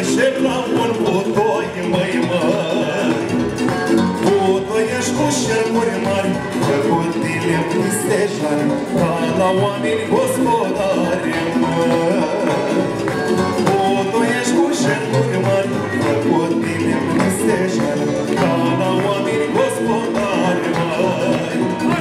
șep la un butoi, măi, măi. Butoiești cu șerpuri mari, făcut din lemn stejari, ca la oameni gospodari, măi. Butoiești cu șerpuri mari, făcut din lemn stejari, ca la oameni gospodari, măi.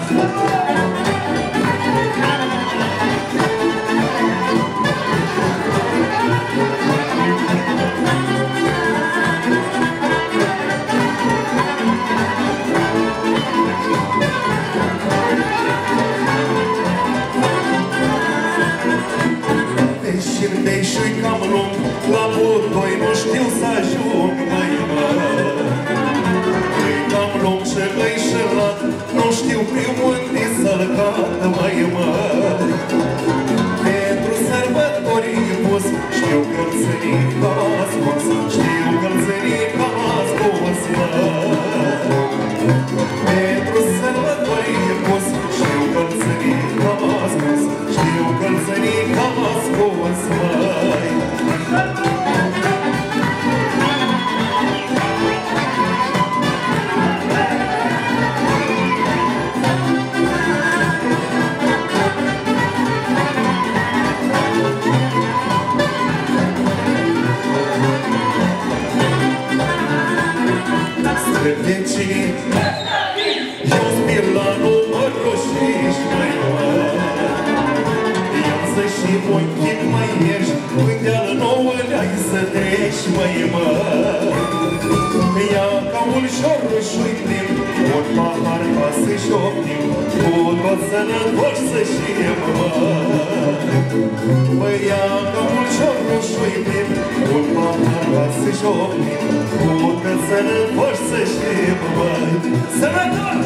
Deși-mi deși-i cam lung, la butoi nu știu să ajung, măi, măi. E cam lung și îi șelat, nu știu prin unde să-l cad, măi, măi. Pentru sărbătorii pus, știu călțănii cam ascuns, știu călțănii cam ascuns, măi. Pentru sărbătorii pus, știu călțănii cam ascuns, știu călțănii cam ascuns, măi. Străvecinii, eu spir la numărul șești, măi, măi. Ia-ți și ochii mai ești, pândeal nouă le-ai să treci, măi, măi. Ia ca un șoruș-ui plin, un pahar ca să-și optim, cu tot sănătoși să știm, măi. Păi ia ca un șoruș-ui plin, un pahar ca să-și optim, cu tot sănătoși să știm, măi. Sănătoși!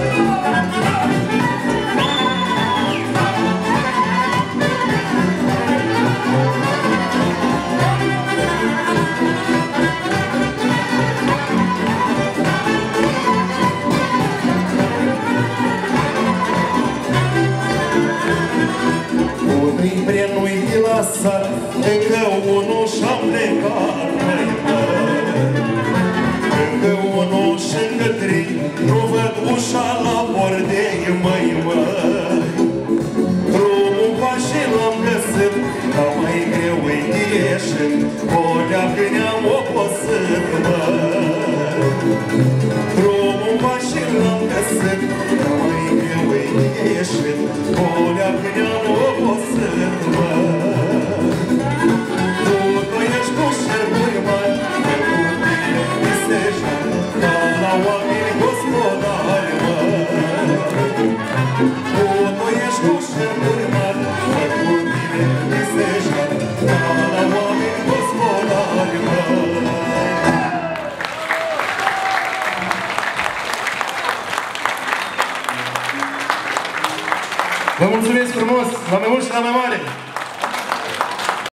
Unui prenui de la sat, încă unul și-am plecat, măi, măi. Încă unul și încă trei, nu văd ușa la bordei, măi, măi. Drumul pași l-am găsit, dar mai greu e de ieșit, o leacă ne-am oposit, măi. Drumul pași l-am găsit, dar mai greu e de ieșit, o leacă ne-am oposit, măi. Tu ești cu șerpuri mari, făcut din stejari, ca la oameni gospodari, măi. Tu ești cu șerpuri mari, făcut din stejari, ca la oameni gospodari, măi. Vă mulțumesc frumos, la mai mult și la mai mare!